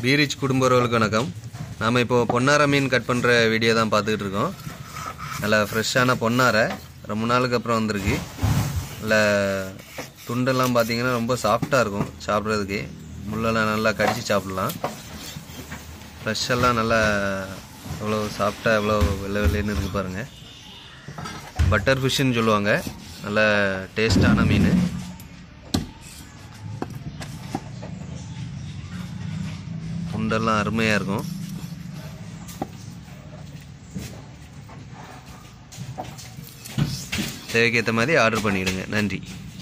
பீரிச் குடும்பர்களுக்கு வணக்கம். நாம் இப்போது பொன்னாரை மீன் கட் பண்ணுற வீடியோ தான் பார்த்துக்கிட்டு இருக்கோம். நல்லா ஃப்ரெஷ்ஷான பொன்னாரை ரொம்ப நாளுக்கு அப்புறம் வந்திருக்கு. நல்லா துண்டெல்லாம் பார்த்திங்கன்னா ரொம்ப சாஃப்டாக இருக்கும் சாப்பிட்றதுக்கு. முள்ளெல்லாம் நல்லா கடித்து சாப்பிட்லாம். ஃப்ரெஷ்ஷெல்லாம் நல்லா எவ்வளோ சாஃப்டாக எவ்வளோ வெள்ளை வெள்ளைன்னு இருக்குது பாருங்கள். பட்டர் ஃபிஷ்ஷுன்னு சொல்லுவாங்க. நல்ல டேஸ்டான மீன். துண்டெல்லாம் அருமையாக இருக்கும். தேவைக்கேற்ற மாதிரி ஆர்டர் பண்ணிவிடுங்க. நன்றி.